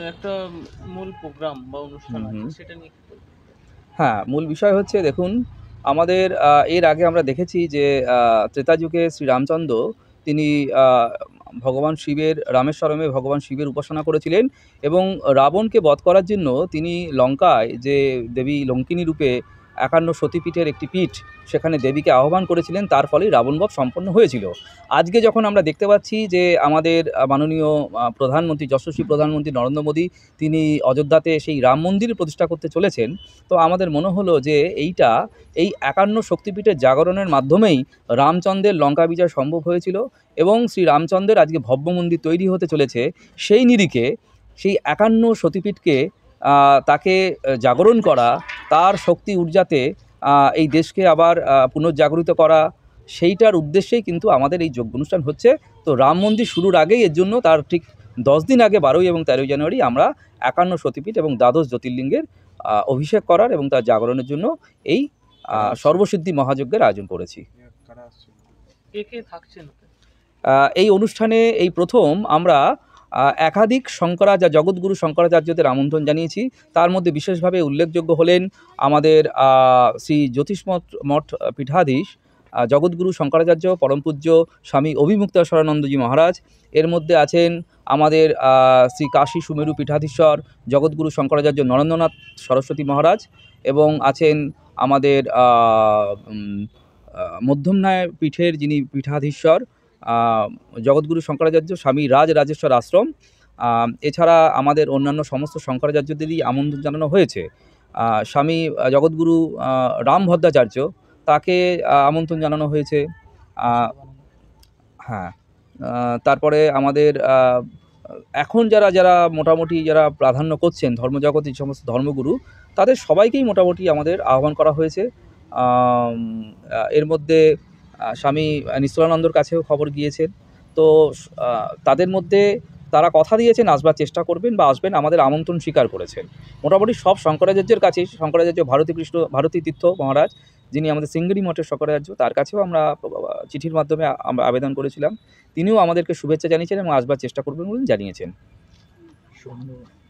একটা মূল প্রোগ্রাম বা হুম, অনুষ্ঠান আছে হুম। সেটা নিয়ে কি বলবেন? হ্যাঁ, মূল বিষয় হচ্ছে দেখুন, আমাদের এর আগে আমরা দেখেছি যে ত্রেতা যুগে শ্রীরামচন্দ্র তিনি আ ভগবান শিবের রামেশ্বরমে ভগবান শিবের উপাসনা করেছিলেন এবং রাবণকে বধ করার জন্য তিনি লঙ্কায় যে দেবী লঙ্কিনী রূপে ৫১ সতীপীঠের একটি পীঠ সেখানে দেবীকে আহ্বান করেছিলেন। তার ফলেই রাবণবধ সম্পন্ন হয়েছিল। আজকে যখন আমরা দেখতে পাচ্ছি যে আমাদের মাননীয় প্রধানমন্ত্রী যশস্বী প্রধানমন্ত্রী নরেন্দ্র মোদী তিনি অযোধ্যাতে সেই রাম মন্দির প্রতিষ্ঠা করতে চলেছেন। তো আমাদের মনে হলো যে এই ৫১ শক্তিপীঠের জাগরণের মাধ্যমেই রামচন্দ্রের লঙ্কা বিজয় সম্ভব হয়েছিল এবং শ্রী রামচন্দ্রের আজকে ভব্য মন্দির তৈরি হতে চলেছে। সেই নিরিখে সেই ৫১ সতীপীঠকে তাকে জাগরণ করা, তার শক্তি ঊর্জাতে এই দেশকে আবার পুনর্জাগরিত করা, সেইটার উদ্দেশ্যেই কিন্তু আমাদের এই যজ্ঞ অনুষ্ঠান হচ্ছে। তো রাম মন্দির শুরুর আগেই এর জন্য তার ঠিক ১০ দিন আগে ১২ এবং ১৩ জানুয়ারি আমরা ৫১ সতীপীঠ এবং দ্বাদশ জ্যোতির্লিঙ্গের অভিষেক করার এবং তার জাগরণের জন্য এই সর্বসিদ্ধি মহাযজ্ঞের আয়োজন করেছি। কে কে থাকছেন ওতে? এই অনুষ্ঠানে এই প্রথম আমরা একাধিক জগৎগুরু শঙ্করাচার্যদের আমন্ত্রণ জানিয়েছি। তার মধ্যে বিশেষভাবে উল্লেখযোগ্য হলেন আমাদের শ্রী জ্যোতিষমঠ মঠ পীঠাধীশ জগৎগুরু শঙ্করাচার্য পরমপূজ্য স্বামী অভিমুক্তাসরানন্দজি মহারাজ। এর মধ্যে আছেন আমাদের শ্রী কাশী সুমেরু পীঠাধীশ্বর জগৎগুরু শঙ্করাচার্য নরেন্দ্রনাথ সরস্বতী মহারাজ এবং আছেন আমাদের মধ্যমনায় পীঠের যিনি পীঠাধীশ্বর জগৎগুরু শঙ্করাচার্য স্বামী রাজরাজেশ্বর আশ্রম। এছাড়া আমাদের অন্যান্য সমস্ত শঙ্করাচার্যদেরই আমন্ত্রণ জানানো হয়েছে। স্বামী জগৎগুরু রামভদ্রাচার্য তাকে আমন্ত্রণ জানানো হয়েছে। হ্যাঁ, তারপরে আমাদের এখন যারা মোটামুটি যারা প্রাধান্য করছেন ধর্মজগতে যে সমস্ত ধর্মগুরু তাদের সবাইকেই মোটামুটি আমাদের আহ্বান করা হয়েছে। এর মধ্যে স্বামী নিশ্চলানন্দর কাছেও খবর গিয়েছেন। তো তাদের মধ্যে তারা কথা দিয়েছেন আসবার চেষ্টা করবেন বা আসবেন, আমাদের আমন্ত্রণ স্বীকার করেছেন। মোটামুটি সব শঙ্করাচার্যের কাছেই শঙ্করাচার্য ভারতী তীর্থ মহারাজ যিনি আমাদের সিঙ্গিরি মঠের শঙ্করাচার্য তার কাছেও আমরা চিঠির মাধ্যমে আমরা আবেদন করেছিলাম। তিনিও আমাদেরকে শুভেচ্ছা জানিয়েছেন এবং আসবার চেষ্টা করবেন বলে জানিয়েছেন।